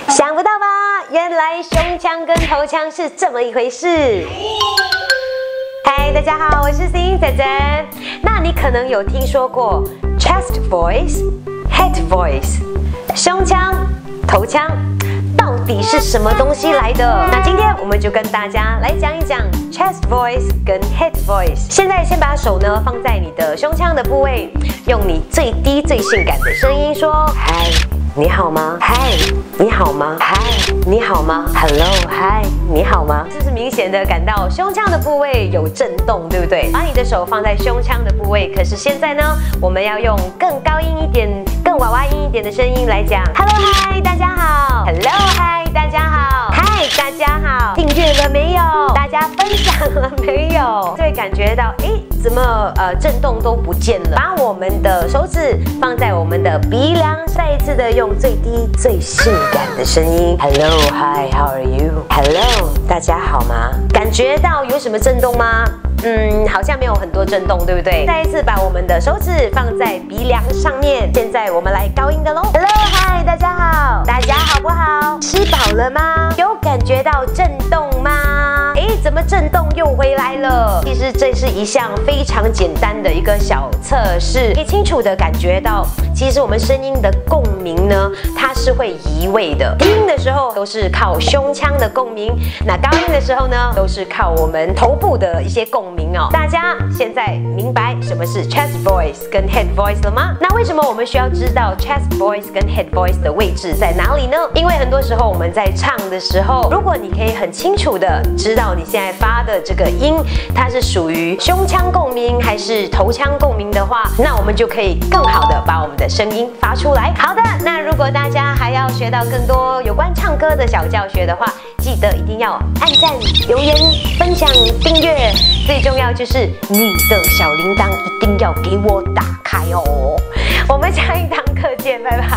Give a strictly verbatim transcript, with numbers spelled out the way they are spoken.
想不到吧？原来胸腔跟头腔是这么一回事。嗨，大家好，我是星仔仔。那你可能有听说过 chest voice、head voice， 胸腔、头腔到底是什么东西来的？那今天我们就跟大家来讲一讲 chest voice 跟 head voice。现在先把手呢放在你的胸腔的部位，用你最低最性感的声音说：嗨，你好吗？嗨，你好吗？嗨，你好吗 ？Hello， 嗨，你好吗？是不是明显的感到胸腔的部位有震动，对不对？把你的手放在胸腔的部位，可是现在呢，我们要用更高音一点、更娃娃音一点的声音来讲 ：Hello， 嗨，大家好 ！Hello， 嗨，大家好！嗨，大家好！订阅了没有？大家分享了没有？就会感觉到，哎，怎么呃震动都不见了？把我们的手指放在我们的鼻梁，再一次的用最低最性感的声音 ，Hello， Hi， How are you？Hello， 大家好吗？感觉到有什么震动吗？嗯，好像没有很多震动，对不对？再一次把我们的手指放在鼻梁上面。现在我们来高音的喽 ，Hello， Hi， 大家好，大家好不好？吃饱了吗？有感觉到震动吗？诶，怎么震动又回来了？其实这是一项非常简单的一个小测试，可以清楚的感觉到，其实我们声音的共鸣呢，它是会移位的。低音的时候都是靠胸腔的共鸣，那高音的时候呢，都是靠我们头部的一些共鸣哦。大家现在明白什么是 chest voice 跟 head voice 了吗？那为什么我们需要知道 chest voice 跟 head voice 的位置在哪里呢？因为很多时候我们在唱的时候，如果你可以很清楚的知道你现在发的这个音，它是属于胸腔共鸣还是头腔共鸣的话，那我们就可以更好的把我们的声音发出来。好的，那如果大家还要学到更多有关唱歌的小教学的话，记得一定要按赞、留言、分享、订阅，最重要就是你的小铃铛一定要给我打开哦。我们下一堂课见，拜拜。